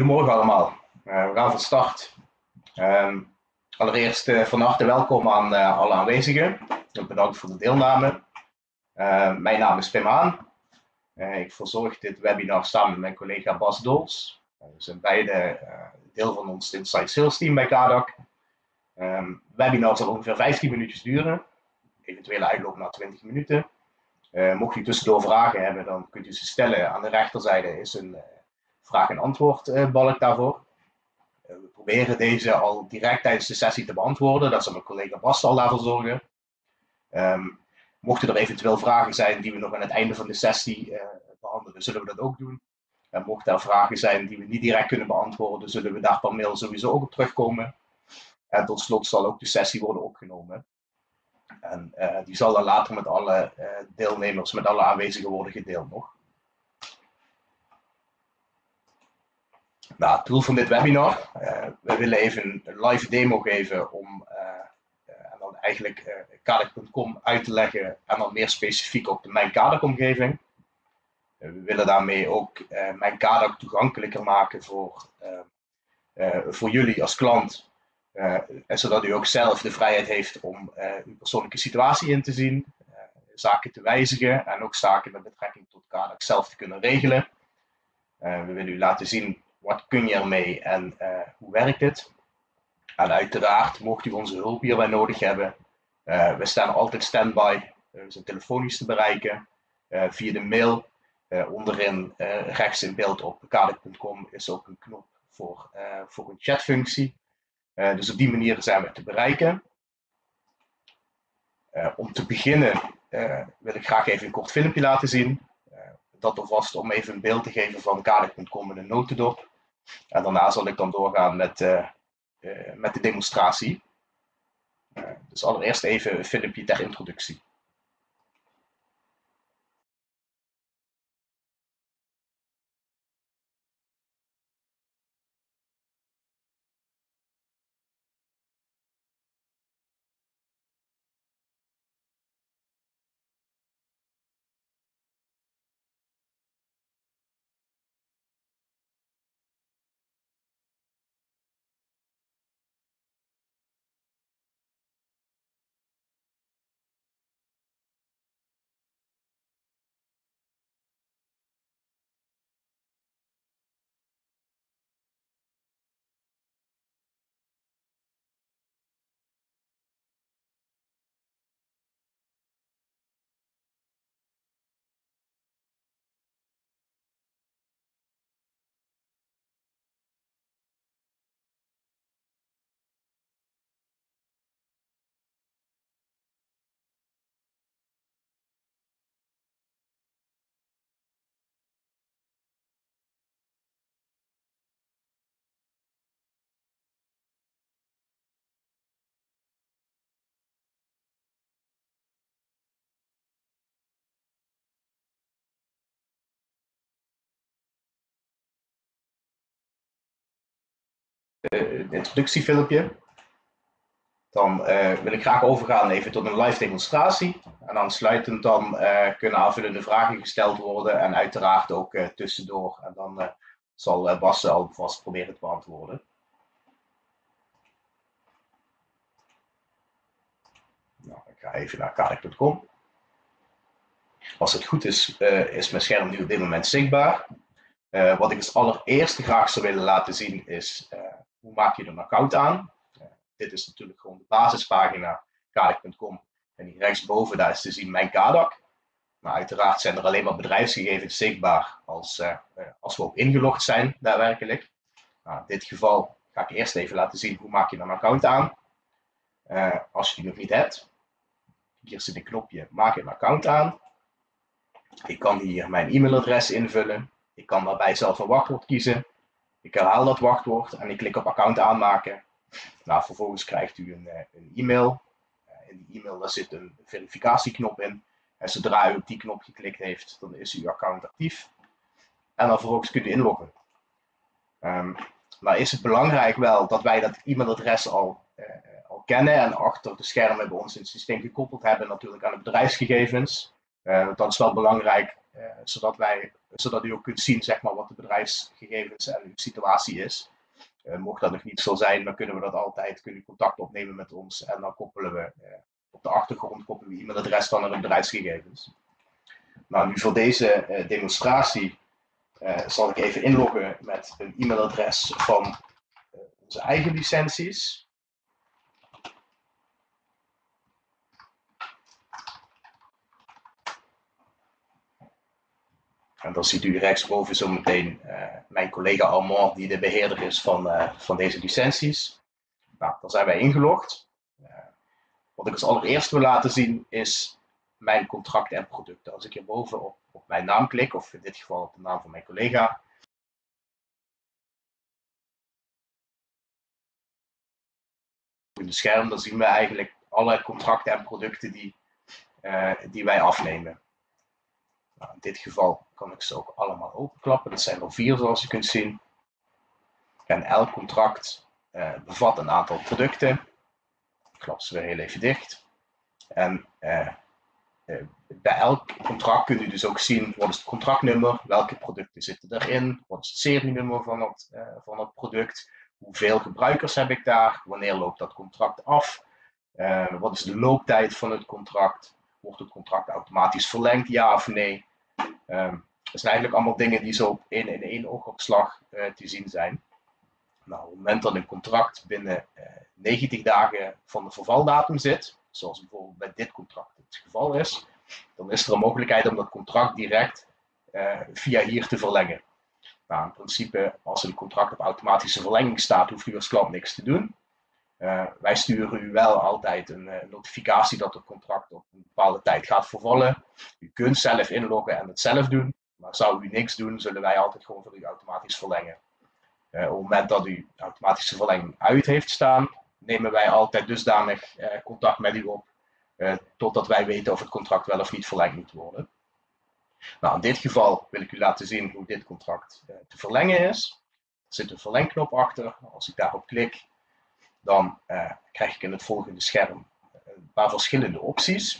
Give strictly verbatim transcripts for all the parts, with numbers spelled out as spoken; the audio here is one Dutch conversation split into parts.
Goedemorgen allemaal. Uh, we gaan van start. Um, allereerst uh, van harte welkom aan uh, alle aanwezigen. Bedankt voor de deelname. Uh, mijn naam is Pim Haan. Uh, ik verzorg dit webinar samen met mijn collega Bas Dols. Uh, we zijn beide uh, deel van ons Inside Sales team bij Kadak. Um, het webinar zal ongeveer vijftien minuutjes duren. Eventuele uitloop na twintig minuten. Uh, mocht u tussendoor vragen hebben, dan kunt u ze stellen. Aan de rechterzijde is een uh, vraag- en antwoord uh, balk daarvoor. Uh, we proberen deze al direct tijdens de sessie te beantwoorden. Dat zal mijn collega Bas al daarvoor zorgen. Um, mochten er eventueel vragen zijn die we nog aan het einde van de sessie uh, behandelen, zullen we dat ook doen. En mochten er vragen zijn die we niet direct kunnen beantwoorden, zullen we daar per mail sowieso ook op terugkomen. En tot slot zal ook de sessie worden opgenomen. En uh, die zal dan later met alle uh, deelnemers, met alle aanwezigen worden gedeeld nog. Nou, het doel van dit webinar, uh, we willen even een live demo geven om uh, uh, en dan eigenlijk uh, Kadak punt com uit te leggen en dan meer specifiek op de Mijn Kadak omgeving. Uh, we willen daarmee ook uh, Mijn Kadak toegankelijker maken voor, uh, uh, voor jullie als klant. Uh, en zodat u ook zelf de vrijheid heeft om uh, uw persoonlijke situatie in te zien, uh, zaken te wijzigen en ook zaken met betrekking tot Kadak zelf te kunnen regelen. Uh, we willen u laten zien wat kun je ermee en uh, hoe werkt het. En uiteraard mocht u onze hulp hierbij nodig hebben. Uh, we staan altijd standby, uh, we zijn telefonisch te bereiken, uh, via de mail. Uh, onderin uh, rechts in beeld op Kadak punt com is ook een knop voor, uh, voor een chatfunctie. Uh, dus op die manier zijn we te bereiken. Uh, om te beginnen uh, wil ik graag even een kort filmpje laten zien. Uh, dat alvast om even een beeld te geven van Kadak punt com in een notendop. En daarna zal ik dan doorgaan met, uh, uh, met de demonstratie. Uh, dus allereerst even een filmpje ter introductie. Het introductiefilmpje. Dan uh, wil ik graag overgaan even tot een live demonstratie. En aansluitend dan uh, kunnen aanvullende vragen gesteld worden en uiteraard ook uh, tussendoor. En dan uh, zal uh, Bas alvast proberen te beantwoorden. Nou, ik ga even naar Kadak punt com. Als het goed is, uh, is mijn scherm nu op dit moment zichtbaar. Uh, wat ik als allereerste graag zou willen laten zien is, uh, hoe maak je een account aan? Uh, dit is natuurlijk gewoon de basispagina Kadak punt com. En hier rechtsboven, daar is te zien Mijn Kadak. Maar uiteraard zijn er alleen maar bedrijfsgegevens zichtbaar als, uh, uh, als we ook ingelogd zijn daadwerkelijk. Nou, in dit geval ga ik eerst even laten zien hoe maak je een account aan. Uh, als je die nog niet hebt, hier zit een knopje maak een account aan. Ik kan hier mijn e-mailadres invullen. Ik kan daarbij zelf een wachtwoord kiezen. Ik herhaal dat wachtwoord en ik klik op account aanmaken. Nou, vervolgens krijgt u een, een e-mail. In die e-mail daar zit een verificatieknop in. En zodra u op die knop geklikt heeft, dan is uw account actief. En dan vervolgens kunt u inloggen. Um, nou is het belangrijk wel dat wij dat e-mailadres al, uh, al kennen en achter de schermen bij ons in het systeem gekoppeld hebben natuurlijk aan de bedrijfsgegevens. Uh, dat is wel belangrijk, uh, zodat wij zodat u ook kunt zien, zeg maar, wat de bedrijfsgegevens en uw situatie is. Uh, mocht dat nog niet zo zijn, dan kunnen we dat altijd, kunnen u contact opnemen met ons en dan koppelen we uh, op de achtergrond koppelen we e-mailadres dan naar de bedrijfsgegevens. Nou, nu voor deze uh, demonstratie uh, zal ik even inloggen met een e-mailadres van uh, onze eigen licenties. En dan ziet u rechtsboven zo meteen uh, mijn collega Armand, die de beheerder is van, uh, van deze licenties. Nou, dan zijn wij ingelogd. Uh, wat ik als allereerst wil laten zien is mijn contracten en producten. Als ik hierboven op, op mijn naam klik, of in dit geval op de naam van mijn collega, in het scherm, dan zien we eigenlijk alle contracten en producten die, uh, die wij afnemen. Nou, in dit geval kan ik ze ook allemaal openklappen. Dat zijn er vier, zoals je kunt zien. En elk contract uh, bevat een aantal producten. Ik klap ze weer heel even dicht. En uh, uh, bij elk contract kunt u dus ook zien wat is het contractnummer, welke producten zitten erin, wat is het serienummer van het, uh, van het product, hoeveel gebruikers heb ik daar, wanneer loopt dat contract af, uh, wat is de looptijd van het contract, wordt het contract automatisch verlengd, ja of nee. Um, dat zijn eigenlijk allemaal dingen die zo in, in één oogopslag uh, te zien zijn. Nou, op het moment dat een contract binnen uh, negentig dagen van de vervaldatum zit, zoals bijvoorbeeld bij dit contract het geval is, dan is er een mogelijkheid om dat contract direct uh, via hier te verlengen. Nou, in principe, als een contract op automatische verlenging staat, hoeft u als klant niks te doen. Uh, wij sturen u wel altijd een uh, notificatie dat het contract op een bepaalde tijd gaat vervallen. U kunt zelf inloggen en het zelf doen, maar zou u niks doen, zullen wij altijd gewoon voor u automatisch verlengen. Uh, op het moment dat u automatische verlenging uit heeft staan, nemen wij altijd dusdanig uh, contact met u op, uh, totdat wij weten of het contract wel of niet verlengd moet worden. Nou, in dit geval wil ik u laten zien hoe dit contract uh, te verlengen is. Er zit een verlengknop achter. Als ik daarop klik, dan uh, krijg ik in het volgende scherm een paar verschillende opties.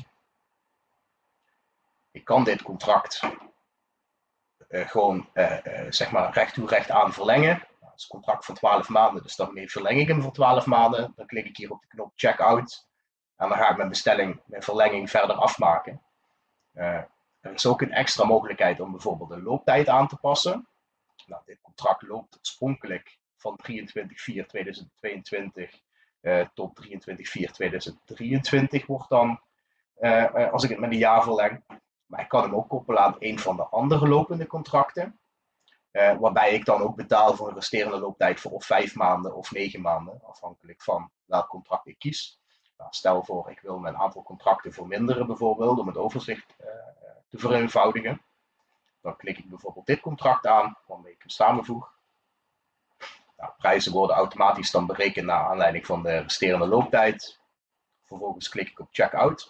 Ik kan dit contract uh, gewoon uh, uh, zeg maar recht toe recht aan verlengen. Dat is een contract van twaalf maanden, dus daarmee verleng ik hem voor twaalf maanden. Dan klik ik hier op de knop checkout en dan ga ik mijn bestelling, mijn verlenging verder afmaken. Uh, er is ook een extra mogelijkheid om bijvoorbeeld de looptijd aan te passen. Nou, dit contract loopt oorspronkelijk van drieëntwintig vier tweeduizend tweeëntwintig uh, tot drieëntwintig vier tweeduizend drieëntwintig wordt dan, uh, uh, als ik het met een jaar verleng. Maar ik kan hem ook koppelen aan een van de andere lopende contracten. Uh, waarbij ik dan ook betaal voor een resterende looptijd voor of vijf maanden of negen maanden. Afhankelijk van welk contract ik kies. Nou, stel voor, ik wil mijn aantal contracten verminderen bijvoorbeeld, om het overzicht uh, te vereenvoudigen. Dan klik ik bijvoorbeeld dit contract aan, waarmee ik hem samenvoeg. Nou, prijzen worden automatisch dan berekend naar aanleiding van de resterende looptijd. Vervolgens klik ik op checkout.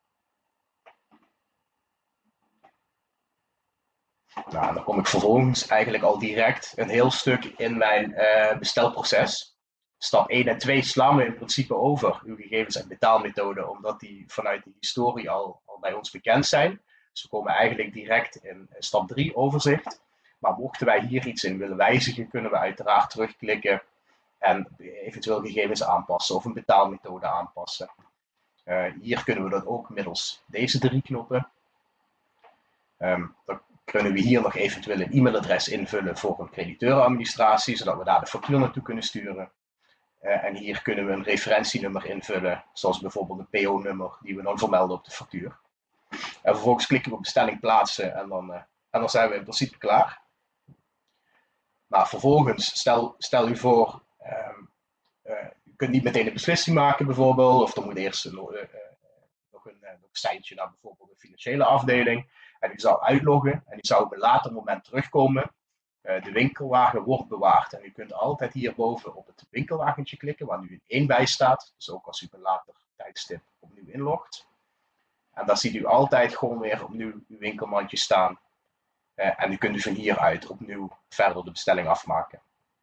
Nou, dan kom ik vervolgens eigenlijk al direct een heel stuk in mijn uh, bestelproces. Stap één en twee slaan we in principe over, uw gegevens en betaalmethode, omdat die vanuit de historie al, al bij ons bekend zijn. Dus we komen eigenlijk direct in stap drie, overzicht. Maar mochten wij hier iets in willen wijzigen, kunnen we uiteraard terugklikken en eventueel gegevens aanpassen of een betaalmethode aanpassen. Uh, hier kunnen we dat ook middels deze drie knoppen. Um, dan kunnen we hier nog eventueel een e-mailadres invullen voor een crediteurenadministratie, zodat we daar de factuur naartoe kunnen sturen. Uh, en hier kunnen we een referentienummer invullen, zoals bijvoorbeeld een P O-nummer die we dan vermelden op de factuur. En vervolgens klikken we op bestelling plaatsen en dan, uh, en dan zijn we in principe klaar. Maar vervolgens, stel, stel u voor, um, uh, u kunt niet meteen een beslissing maken bijvoorbeeld, of er moet eerst een, uh, uh, nog een, uh, een seintje naar bijvoorbeeld de financiële afdeling. En u zou uitloggen en u zou op een later moment terugkomen. Uh, de winkelwagen wordt bewaard en u kunt altijd hierboven op het winkelwagentje klikken waar nu een één bij staat. Dus ook als u op een later tijdstip opnieuw inlogt. En dan ziet u altijd gewoon weer opnieuw uw winkelmandje staan. Uh, en u kunt u van hieruit opnieuw verder de bestelling afmaken.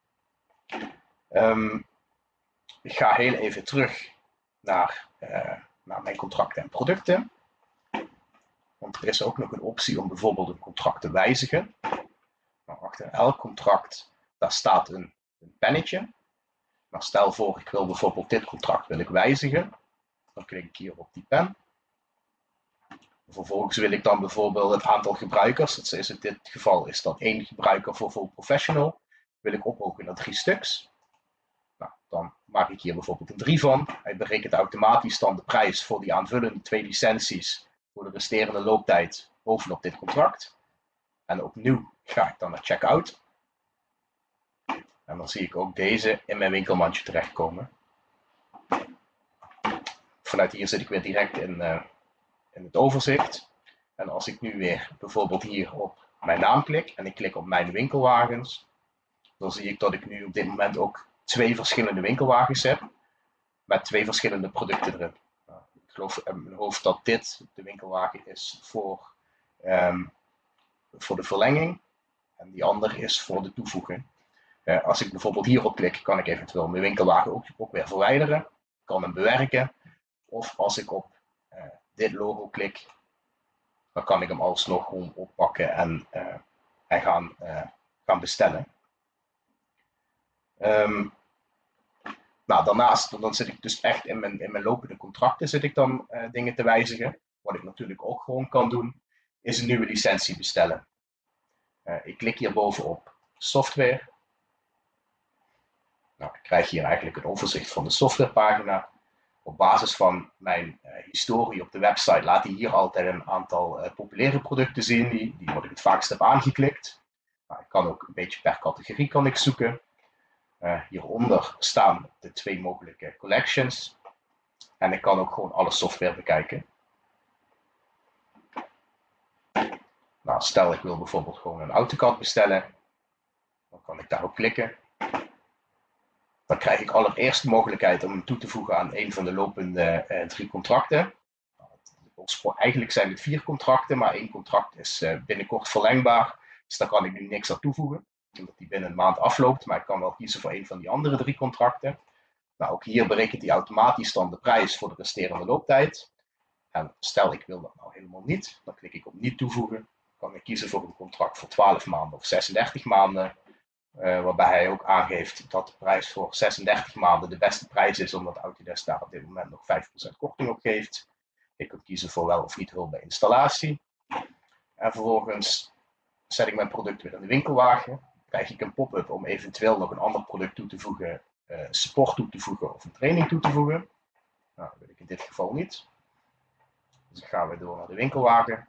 Um, ik ga heel even terug naar, uh, naar mijn contracten en producten. Want er is ook nog een optie om bijvoorbeeld een contract te wijzigen. Nou, achter elk contract, daar staat een, een pennetje. Nou, stel voor, ik wil bijvoorbeeld dit contract wil ik wijzigen. Dan klik ik hier op die pen. Vervolgens wil ik dan bijvoorbeeld het aantal gebruikers, dat is in dit geval is dat één gebruiker voor Full Professional, wil ik ophogen naar drie stuks. Nou, dan maak ik hier bijvoorbeeld een drie van. Hij berekent automatisch dan de prijs voor die aanvullende twee licenties voor de resterende looptijd bovenop dit contract. En opnieuw ga ik dan naar checkout. En dan zie ik ook deze in mijn winkelmandje terechtkomen. Vanuit hier zit ik weer direct in, uh, in het overzicht. En als ik nu weer bijvoorbeeld hier op mijn naam klik en ik klik op mijn winkelwagens, dan zie ik dat ik nu op dit moment ook twee verschillende winkelwagens heb met twee verschillende producten erin. Nou, ik geloof in mijn hoofd dat dit de winkelwagen is voor, um, voor de verlenging en die andere is voor de toevoeging. Uh, als ik bijvoorbeeld hierop klik, kan ik eventueel mijn winkelwagen ook, ook weer verwijderen. Ik kan hem bewerken. Of als ik op uh, dit logo klik, dan kan ik hem alsnog gewoon oppakken en, uh, en gaan, uh, gaan bestellen. Um, nou, daarnaast dan zit ik dus echt in mijn, in mijn lopende contracten zit ik dan uh, dingen te wijzigen. Wat ik natuurlijk ook gewoon kan doen, is een nieuwe licentie bestellen. Uh, ik klik hierboven op software. Nou, ik krijg hier eigenlijk een overzicht van de softwarepagina. Op basis van mijn uh, historie op de website laat hij hier altijd een aantal uh, populaire producten zien, die, die wat ik het vaakst heb aangeklikt. Nou, ik kan ook een beetje per categorie kan ik zoeken. Uh, hieronder staan de twee mogelijke collections. En ik kan ook gewoon alle software bekijken. Nou, stel ik wil bijvoorbeeld gewoon een AutoCAD bestellen. Dan kan ik daarop klikken. Dan krijg ik allereerst de mogelijkheid om hem toe te voegen aan een van de lopende uh, drie contracten. Eigenlijk zijn het vier contracten, maar één contract is uh, binnenkort verlengbaar. Dus daar kan ik nu niks aan toevoegen, omdat die binnen een maand afloopt. Maar ik kan wel kiezen voor een van die andere drie contracten. Nou, ook hier berekent hij automatisch dan de prijs voor de resterende looptijd. En stel ik wil dat nou helemaal niet, dan klik ik op niet toevoegen. Dan kan ik kiezen voor een contract voor twaalf maanden of zesendertig maanden. Uh, waarbij hij ook aangeeft dat de prijs voor zesendertig maanden de beste prijs is, omdat Autodesk daar op dit moment nog vijf procent korting op geeft. Ik kan kiezen voor wel of niet hulp bij installatie. En vervolgens zet ik mijn product weer in de winkelwagen. Krijg ik een pop-up om eventueel nog een ander product toe te voegen, uh, support toe te voegen of een training toe te voegen. Nou, dat wil ik in dit geval niet. Dus dan gaan we door naar de winkelwagen.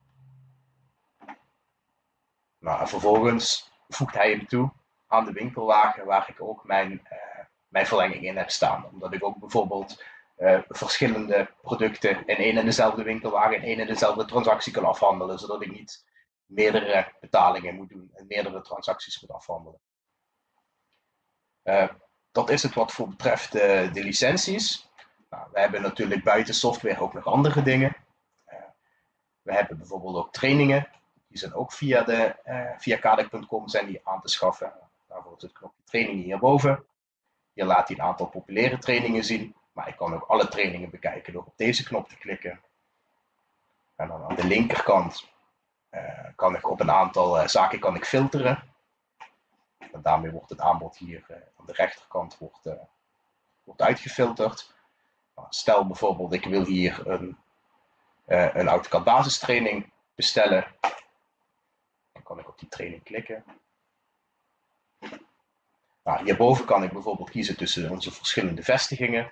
Nou, en vervolgens voegt hij hem toe aan de winkelwagen waar ik ook mijn, uh, mijn verlenging in heb staan. Omdat ik ook bijvoorbeeld uh, verschillende producten in één en dezelfde winkelwagen in één en dezelfde transactie kan afhandelen, zodat ik niet meerdere betalingen moet doen en meerdere transacties moet afhandelen. Uh, dat is het wat voor betreft uh, de licenties. Nou, we hebben natuurlijk buiten software ook nog andere dingen. Uh, we hebben bijvoorbeeld ook trainingen. Die zijn ook via, de, uh, via kadek punt com zijn die aan te schaffen. Daarvoor is het knopje trainingen hierboven. Hier laat hij een aantal populaire trainingen zien. Maar ik kan ook alle trainingen bekijken door op deze knop te klikken. En dan aan de linkerkant uh, kan ik op een aantal uh, zaken kan ik filteren. En daarmee wordt het aanbod hier uh, aan de rechterkant wordt, uh, wordt uitgefilterd. Nou, stel bijvoorbeeld ik wil hier een, uh, een AutoCAD basistraining bestellen. Dan kan ik op die training klikken. Nou, hierboven kan ik bijvoorbeeld kiezen tussen onze verschillende vestigingen.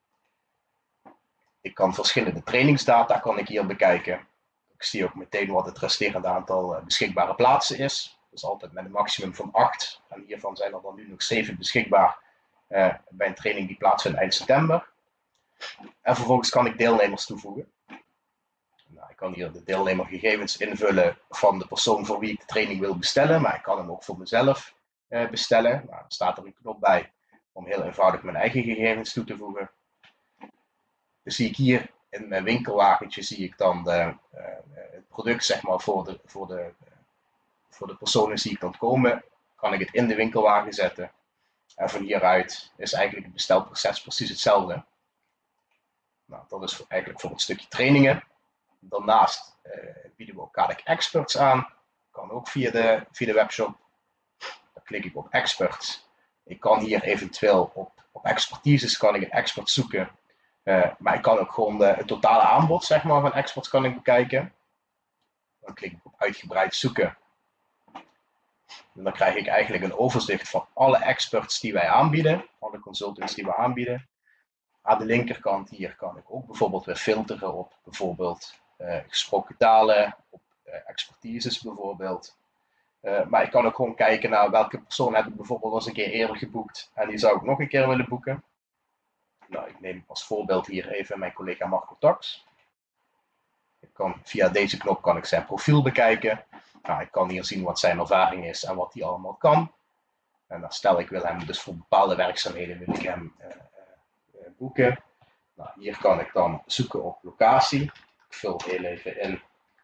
Ik kan verschillende trainingsdata kan ik hier bekijken. Ik zie ook meteen wat het resterende aantal beschikbare plaatsen is. Dus altijd met een maximum van acht. En hiervan zijn er dan nu nog zeven beschikbaar uh, bij een training die plaatsvindt eind september. En vervolgens kan ik deelnemers toevoegen. Nou, ik kan hier de deelnemergegevens invullen van de persoon voor wie ik de training wil bestellen. Maar ik kan hem ook voor mezelf uh, bestellen. Nou, er staat er een knop bij om heel eenvoudig mijn eigen gegevens toe te voegen. Dus zie ik hier in mijn winkelwagentje zie ik dan de, uh, het product zeg maar, voor, de, voor, de, uh, voor de personen zie ik dan komen. Kan ik het in de winkelwagen zetten. En van hieruit is eigenlijk het bestelproces precies hetzelfde. Nou, dat is voor, eigenlijk voor het stukje trainingen. Daarnaast uh, bieden we ook K D A K Experts aan. Kan ook via de, via de webshop. Dan klik ik op Experts. Ik kan hier eventueel op, op expertises kan ik een expert zoeken. Uh, maar ik kan ook gewoon de, het totale aanbod zeg maar, van experts kan ik bekijken. Dan klik ik op uitgebreid zoeken. En dan krijg ik eigenlijk een overzicht van alle experts die wij aanbieden. Alle consultants die we aanbieden. Aan de linkerkant hier kan ik ook bijvoorbeeld weer filteren op bijvoorbeeld uh, gesproken talen, op uh, expertises bijvoorbeeld. Uh, maar ik kan ook gewoon kijken naar welke persoon heb ik bijvoorbeeld eens een keer eerder geboekt en die zou ik nog een keer willen boeken. Nou, ik neem als voorbeeld hier even mijn collega Marco Tax. Ik kan, via deze knop kan ik zijn profiel bekijken. Nou, ik kan hier zien wat zijn ervaring is en wat hij allemaal kan. En dan stel ik wil hem dus voor bepaalde werkzaamheden wil ik hem uh, uh, boeken. Nou, hier kan ik dan zoeken op locatie. Ik vul heel even in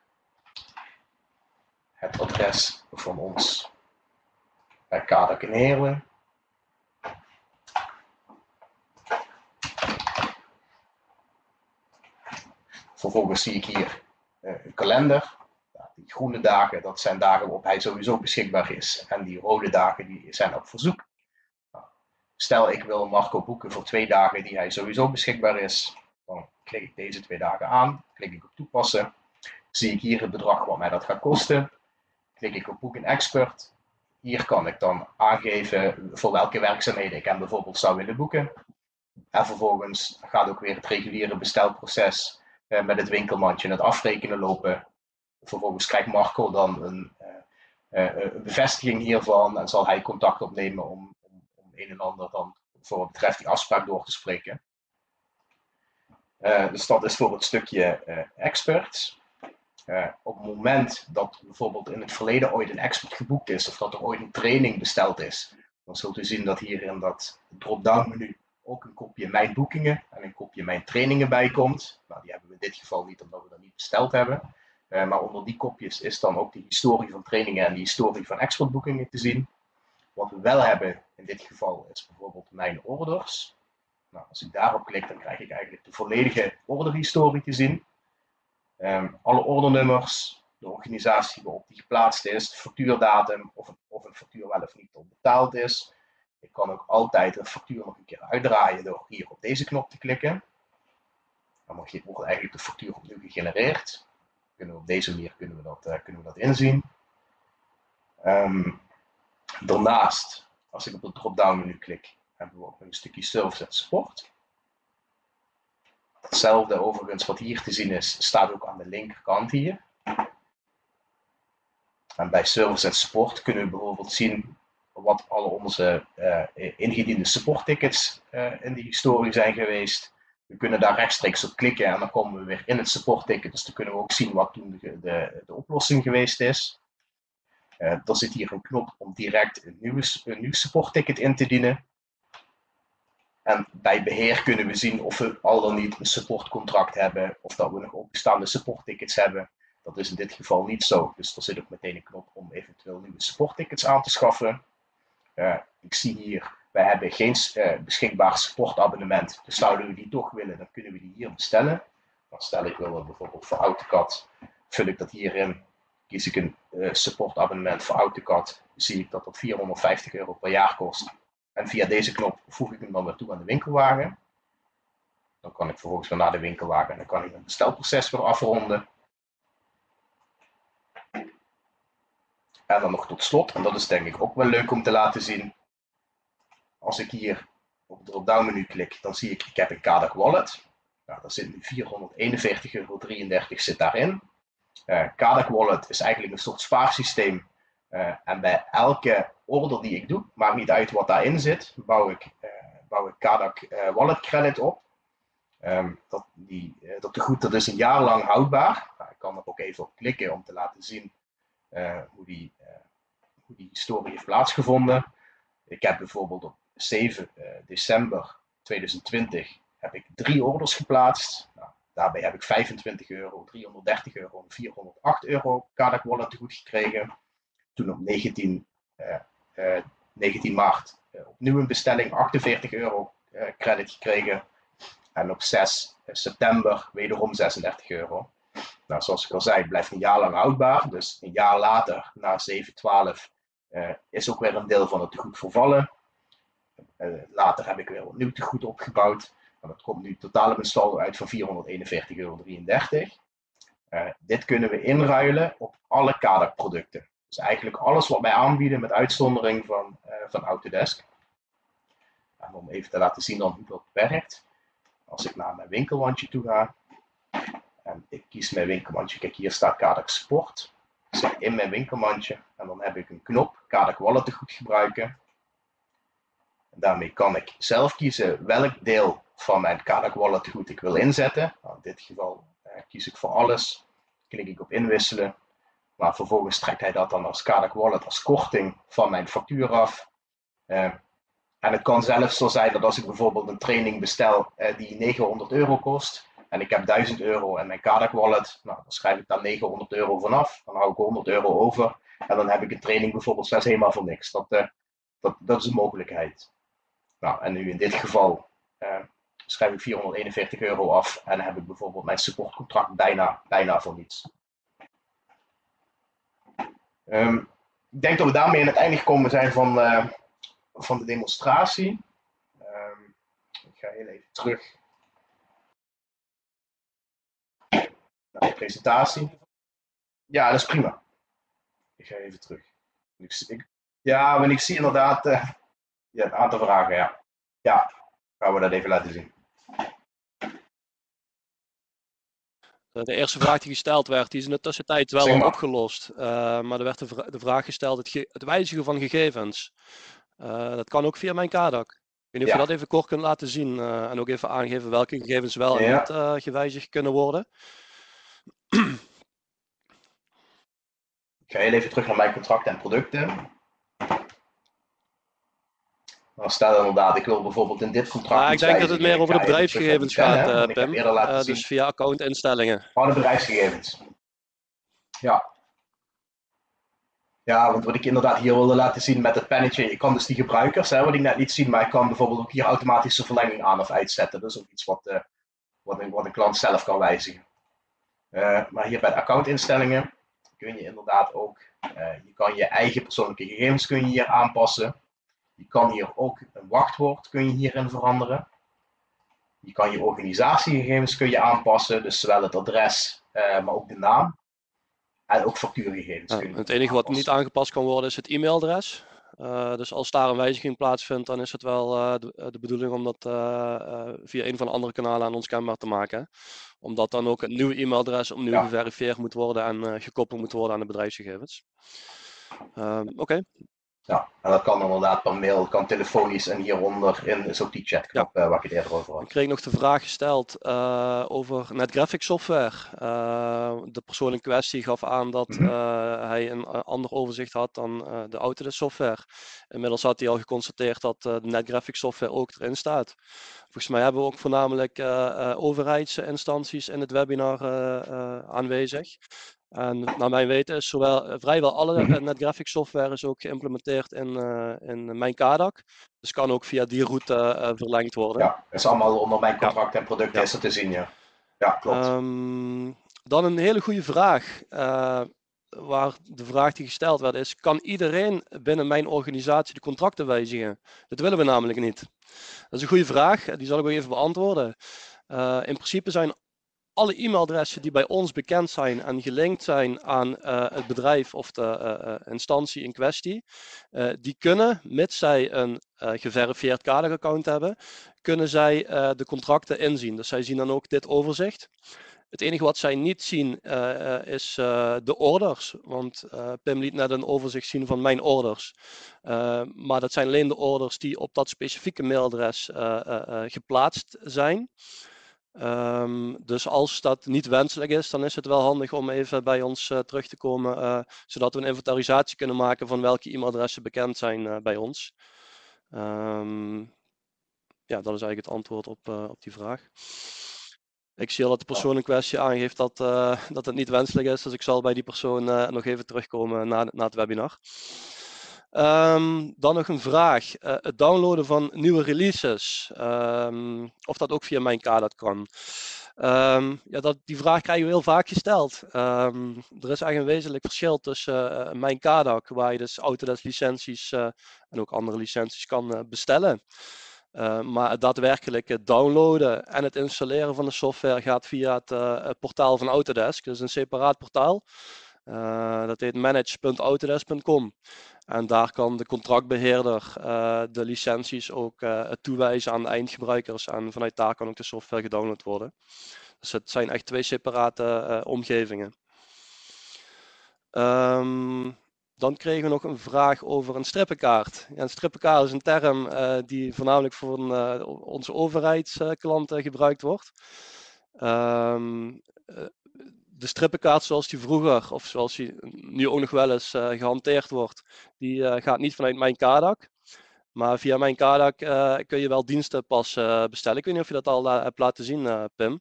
het adres van ons bij K D A K in Heerlen. Vervolgens zie ik hier uh, een kalender. Ja, die groene dagen, dat zijn dagen waarop hij sowieso beschikbaar is. En die rode dagen die zijn op verzoek. Nou, stel ik wil Marco boeken voor twee dagen die hij sowieso beschikbaar is. Dan klik ik deze twee dagen aan. Klik ik op toepassen. Zie ik hier het bedrag wat mij dat gaat kosten. Klik ik op boek een expert. Hier kan ik dan aangeven voor welke werkzaamheden ik hem bijvoorbeeld zou willen boeken. En vervolgens gaat ook weer het reguliere bestelproces uh, met het winkelmandje en het afrekenen lopen. Vervolgens krijgt Marco dan een, uh, uh, een bevestiging hiervan en zal hij contact opnemen om, om, om een en ander dan voor wat betreft die afspraak door te spreken. Uh, dus dat is voor het stukje uh, experts. Uh, op het moment dat bijvoorbeeld in het verleden ooit een expert geboekt is of dat er ooit een training besteld is, dan zult u zien dat hier in dat drop-down menu ook een kopje mijn boekingen en een kopje mijn trainingen bij komt. Nou, die hebben we in dit geval niet omdat we dat niet besteld hebben. Uh, maar onder die kopjes is dan ook de historie van trainingen en de historie van expertboekingen te zien. Wat we wel hebben in dit geval is bijvoorbeeld mijn orders. Nou, als ik daarop klik, dan krijg ik eigenlijk de volledige orderhistorie te zien. Um, alle ordernummers, de organisatie waarop die geplaatst is, de factuurdatum, of een, of een factuur wel of niet al betaald is. Ik kan ook altijd een factuur nog een keer uitdraaien door hier op deze knop te klikken. Dan wordt eigenlijk de factuur opnieuw gegenereerd. Kunnen we op deze manier kunnen we dat, uh, kunnen we dat inzien. Um, daarnaast, als ik op het drop-down menu klik, hebben we ook een stukje service en support. Hetzelfde overigens wat hier te zien is, staat ook aan de linkerkant hier. En bij service en support kunnen we bijvoorbeeld zien wat alle onze uh, ingediende supporttickets uh, in die historie zijn geweest. We kunnen daar rechtstreeks op klikken en dan komen we weer in het supportticket. Dus dan kunnen we ook zien wat toen de, de, de oplossing geweest is. Uh, er zit hier een knop om direct een, nieuwe, een nieuw supportticket in te dienen. En bij beheer kunnen we zien of we al dan niet een supportcontract hebben of dat we nog opgestaande supporttickets hebben. Dat is in dit geval niet zo. Dus er zit ook meteen een knop om eventueel nieuwe supporttickets aan te schaffen. Uh, ik zie hier, wij hebben geen uh, beschikbaar supportabonnement. Dus zouden we die toch willen, dan kunnen we die hier bestellen. Dan stel ik wil bijvoorbeeld voor AutoCAD, vul ik dat hierin. Kies ik een uh, supportabonnement voor AutoCAD, zie ik dat dat vierhonderdvijftig euro per jaar kost. En via deze knop voeg ik hem dan weer toe aan de winkelwagen. Dan kan ik vervolgens weer naar de winkelwagen en dan kan ik het bestelproces weer afronden. En dan nog tot slot, en dat is denk ik ook wel leuk om te laten zien. Als ik hier op het drop-down menu klik, dan zie ik, ik heb een K D A K wallet. Nou, daar zit nu vierhonderdeenenveertig euro drieëndertig zit daarin. Uh, K D A K wallet is eigenlijk een soort spaarsysteem. Uh, en bij elke order die ik doe, maakt niet uit wat daarin zit, bouw ik, uh, bouw ik K D A K uh, wallet credit op. Um, dat, die, uh, dat tegoed dat is een jaar lang houdbaar. Nou, ik kan er ook even op klikken om te laten zien uh, hoe, die, uh, hoe die historie heeft plaatsgevonden. Ik heb bijvoorbeeld op zeven december tweeduizend twintig heb ik drie orders geplaatst. Nou, daarbij heb ik vijfentwintig euro, driehonderddertig euro en vierhonderdacht euro K D A K wallet tegoed gekregen. Toen op negentien, uh, uh, negentien maart uh, opnieuw een bestelling, achtenveertig euro uh, credit gekregen. En op zes september wederom zesendertig euro. Nou, zoals ik al zei, het blijft een jaar lang houdbaar. Dus een jaar later, na zeven twaalf, uh, is ook weer een deel van het tegoed vervallen. Uh, later heb ik weer opnieuw tegoed opgebouwd. En dat komt nu totaal op een saldo uit van vierhonderdeenenveertig euro drieëndertig. Uh, dit kunnen we inruilen op alle kaderproducten. Dus eigenlijk alles wat wij aanbieden met uitzondering van, uh, van Autodesk. En om even te laten zien dan hoe dat werkt. Als ik naar mijn winkelwandje toe ga. En ik kies mijn winkelmandje. Kijk, hier staat Kadek Sport. Ik zet in mijn winkelmandje. En dan heb ik een knop, Kadek Wallet tegoed gebruiken. En daarmee kan ik zelf kiezen welk deel van mijn Kadek Wallet tegoed ik wil inzetten. Nou, in dit geval eh, kies ik voor alles. Klik ik op inwisselen. Maar vervolgens trekt hij dat dan als Kadek Wallet als korting van mijn factuur af. Uh, en het kan zelfs zo zijn dat als ik bijvoorbeeld een training bestel uh, die negenhonderd euro kost. En ik heb duizend euro in mijn Kadek Wallet. Nou, dan schrijf ik daar negenhonderd euro vanaf. Dan hou ik honderd euro over. En dan heb ik een training bijvoorbeeld zelfs helemaal voor niks. Dat, uh, dat, dat is een mogelijkheid. Nou, en nu in dit geval uh, schrijf ik vierhonderdeenenveertig euro af. En heb ik bijvoorbeeld mijn supportcontract bijna, bijna voor niets. Um, ik denk dat we daarmee aan het einde gekomen zijn van, uh, van de demonstratie. Um, ik ga heel even terug naar de presentatie. Ja, dat is prima. Ik ga even terug. Ik, ik, ja, maar ik zie inderdaad uh, ja, een aantal vragen. Ja. ja, gaan we dat even laten zien. De eerste vraag die gesteld werd, die is in de tussentijd wel al opgelost. Uh, maar er werd de, vra de vraag gesteld, het, het wijzigen van gegevens. Uh, dat kan ook via mijn Kadek. Ik weet niet of ja. je dat even kort kunt laten zien uh, en ook even aangeven welke gegevens wel en ja. niet uh, gewijzigd kunnen worden. Ik ga heel even terug naar mijn contracten en producten. Dan staat er inderdaad, ik wil bijvoorbeeld in dit contract. Ja, ik denk dat het meer over de bedrijfsgegevens gaat, uh, Pim. Uh, dus via accountinstellingen. Oh, de bedrijfsgegevens. Ja. Ja, want wat ik inderdaad hier wilde laten zien met het pennetje, ik kan dus die gebruikers, hè, wat ik net liet zien, maar ik kan bijvoorbeeld ook hier automatische verlenging aan of uitzetten. Dat is ook iets wat, uh, wat, een, wat een klant zelf kan wijzigen. Uh, maar hier bij de accountinstellingen kun je inderdaad ook, uh, je kan je eigen persoonlijke gegevens kun je hier aanpassen. Je kan hier ook een wachtwoord kun je hierin veranderen. Je kan je organisatiegegevens kun je aanpassen, dus zowel het adres, uh, maar ook de naam. En ook factuurgegevens. Ja, kun je het enige wat niet aangepast kan worden is het e-mailadres. Uh, dus als daar een wijziging plaatsvindt, dan is het wel uh, de, de bedoeling om dat uh, uh, via een van de andere kanalen aan ons kenbaar te maken. Omdat dan ook het nieuwe e-mailadres opnieuw ja. geverifieerd moet worden en uh, gekoppeld moet worden aan de bedrijfsgegevens. Uh, Oké. Okay. Ja, en dat kan inderdaad per mail, kan telefonisch en hieronder in is ook die chatknop ja. uh, waar ik het eerder over had. Ik kreeg nog de vraag gesteld uh, over NetGraphics software. Uh, de persoon in kwestie gaf aan dat uh, hij een uh, ander overzicht had dan uh, de Autodesk software. Inmiddels had hij al geconstateerd dat uh, de NetGraphics software ook erin staat. Volgens mij hebben we ook voornamelijk uh, uh, overheidsinstanties in het webinar uh, uh, aanwezig. En naar mijn weten is zowel, uh, vrijwel alle uh, NetGraphics software is ook geïmplementeerd in, uh, in mijn Kadek. Dus kan ook via die route uh, verlengd worden. Ja, dat is allemaal onder mijn contract ja. en product ja. is er te zien, ja. Ja, klopt. Um, dan een hele goede vraag. Uh, waar de vraag die gesteld werd is, kan iedereen binnen mijn organisatie de contracten wijzigen? Dat willen we namelijk niet. Dat is een goede vraag, die zal ik ook even beantwoorden. Uh, in principe zijn alle e-mailadressen die bij ons bekend zijn en gelinkt zijn aan uh, het bedrijf of de uh, instantie in kwestie, uh, die kunnen, mits zij een uh, geverifieerd Kadek-account hebben, kunnen zij uh, de contracten inzien. Dus zij zien dan ook dit overzicht. Het enige wat zij niet zien uh, is uh, de orders, want uh, Pim liet net een overzicht zien van mijn orders. Uh, maar dat zijn alleen de orders die op dat specifieke mailadres uh, uh, uh, geplaatst zijn. Um, dus als dat niet wenselijk is, dan is het wel handig om even bij ons uh, terug te komen, uh, zodat we een inventarisatie kunnen maken van welke e-mailadressen bekend zijn uh, bij ons. Um, ja, dat is eigenlijk het antwoord op, uh, op die vraag. Ik zie al dat de persoon in kwestie aangeeft dat, uh, dat het niet wenselijk is, dus ik zal bij die persoon uh, nog even terugkomen na, na het webinar. Um, dan nog een vraag. Uh, het downloaden van nieuwe releases. Um, of dat ook via mijn Kadek kan. Um, ja, dat, die vraag krijgen we heel vaak gesteld. Um, er is echt een wezenlijk verschil tussen uh, mijn K D A K, waar je dus Autodesk licenties uh, en ook andere licenties kan uh, bestellen. Uh, maar het daadwerkelijk downloaden en het installeren van de software gaat via het, uh, het portaal van Autodesk. Dat is een separaat portaal. Uh, dat heet manage punt autodesk punt com. En daar kan de contractbeheerder uh, de licenties ook uh, toewijzen aan de eindgebruikers. En vanuit daar kan ook de software gedownload worden. Dus het zijn echt twee separate uh, omgevingen. Um, dan kregen we nog een vraag over een strippenkaart. Ja, een strippenkaart is een term uh, die voornamelijk voor een, uh, onze overheidsklanten gebruikt wordt. Um, uh, de strippenkaart zoals die vroeger, of zoals die nu ook nog wel eens uh, gehanteerd wordt, die uh, gaat niet vanuit mijn K D A K. Maar via mijn K D A K uh, kun je wel diensten pas uh, bestellen. Ik weet niet of je dat al uh, hebt laten zien, uh, Pim.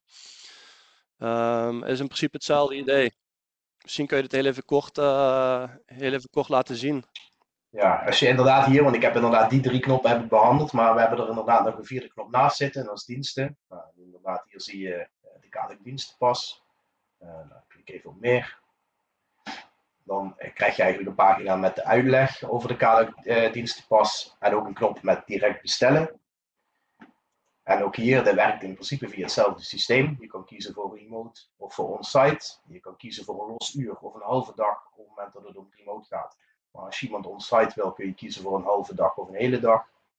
Um, is in principe hetzelfde idee. Misschien kun je het heel even kort, uh, heel even kort laten zien. Ja, als je inderdaad hier, want ik heb inderdaad die drie knoppen heb ik behandeld, maar we hebben er inderdaad nog een vierde knop naast zitten, en dat is diensten. Nou, inderdaad, hier zie je de K D A K dienstenpas. Uh, dan klik even op meer. Dan uh, krijg je eigenlijk een pagina met de uitleg over de K D A K uh, dienstenpas en ook een knop met direct bestellen. En ook hier, dat werkt in principe via hetzelfde systeem. Je kan kiezen voor remote of voor on-site. Je kan kiezen voor een los uur of een halve dag op het moment dat het om remote gaat. Maar als je iemand on-site wil, kun je kiezen voor een halve dag of een hele dag.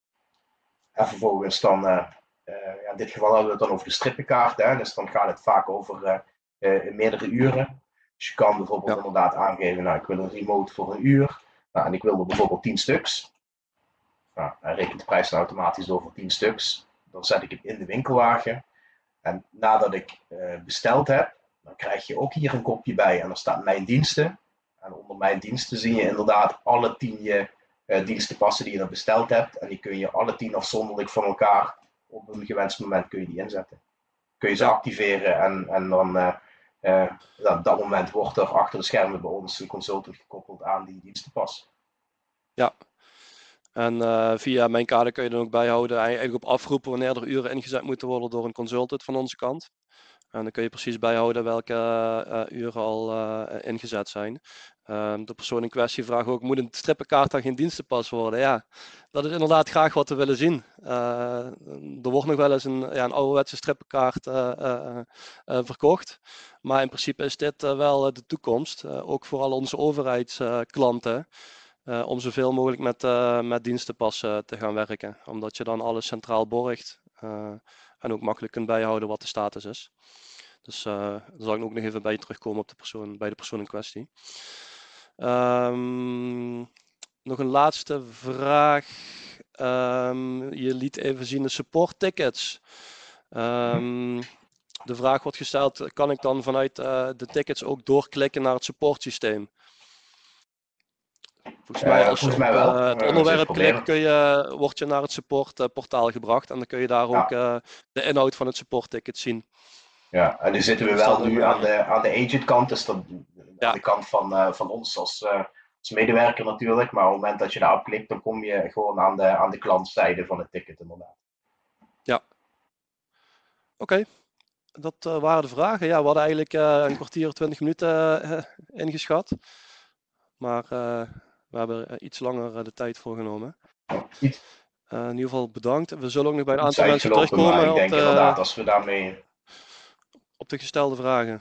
En vervolgens dan, uh, uh, ja, in dit geval hebben we het dan over de strippenkaart. Hè? Dus dan gaat het vaak over uh, uh, meerdere uren. Dus je kan bijvoorbeeld ja. inderdaad aangeven, nou ik wil een remote voor een uur. Nou, en ik wil er bijvoorbeeld tien stuks. Nou, hij rekent de prijs dan automatisch door voor tien stuks. Dan zet ik het in de winkelwagen. En nadat ik uh, besteld heb, dan krijg je ook hier een kopje bij. En dan staat mijn diensten. En onder mijn diensten zie je inderdaad alle tien je, uh, dienstenpassen die je er besteld hebt. En die kun je alle tien afzonderlijk van elkaar op een gewenst moment kun je die inzetten. Kun je ze activeren en, en dan uh, uh, op dat moment wordt er achter de schermen bij ons een consultant gekoppeld aan die dienstenpas. Ja. En uh, via mijn kader kun je dan ook bijhouden, eigenlijk op afroepen wanneer er uren ingezet moeten worden door een consultant van onze kant. En dan kun je precies bijhouden welke uh, uren al uh, ingezet zijn. Uh, de persoon in kwestie vraagt ook, moet een strippenkaart dan geen dienstenpas worden? Ja, dat is inderdaad graag wat we willen zien. Uh, er wordt nog wel eens een, ja, een ouderwetse strippenkaart uh, uh, uh, verkocht. Maar in principe is dit uh, wel de toekomst. Uh, ook voor al onze overheidsklanten. Uh, om zoveel mogelijk met, uh, met dienstenpassen te gaan werken. Omdat je dan alles centraal borgt. Uh, en ook makkelijk kunt bijhouden wat de status is. Dus uh, daar zal ik ook nog even bij terugkomen op de persoon, bij de persoon in kwestie. Um, nog een laatste vraag. Um, je liet even zien de support tickets. Um, de vraag wordt gesteld, kan ik dan vanuit uh, de tickets ook doorklikken naar het supportsysteem? Volgens mij, als je op uh, het onderwerp klikt, kun je, word je naar het supportportaal uh, gebracht. En dan kun je daar ja. ook uh, de inhoud van het supportticket zien. Ja, en nu zitten we wel nu aan de, aan de agent kant. Dus dat, ja. aan de kant van, uh, van ons als, uh, als medewerker natuurlijk. Maar op het moment dat je daarop klikt, dan kom je gewoon aan de, aan de klantzijde van het ticket inderdaad. Ja. Oké. Okay. Dat uh, waren de vragen. Ja, we hadden eigenlijk uh, een kwartier, twintig minuten uh, ingeschat. Maar... Uh, We hebben er iets langer de tijd voor genomen. Uh, in ieder geval bedankt. We zullen ook nog bij een aantal mensen terugkomen. Maar ik denk op de, inderdaad, als we daarmee... op de gestelde vragen.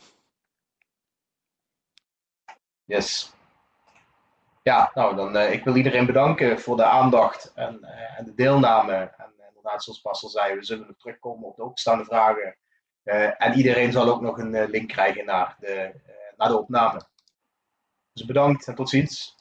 Yes. Ja, nou dan, uh, ik wil iedereen bedanken voor de aandacht en, uh, en de deelname. En uh, inderdaad, zoals Bas al zei, we zullen nog terugkomen op de openstaande vragen. Uh, en iedereen zal ook nog een uh, link krijgen naar de, uh, naar de opname. Dus bedankt en tot ziens.